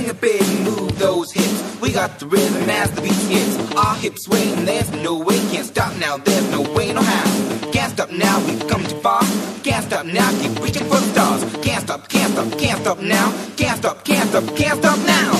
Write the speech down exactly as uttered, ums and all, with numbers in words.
Swing it big and move those hips. We got the rhythm as the beat hits. Our hips swing and there's no way. Can't stop now, there's no way, no how. Can't stop now, we've come too far. Can't stop now, keep reaching for the stars. Can't stop, can't stop, can't stop now. Can't stop, can't stop, can't stop now.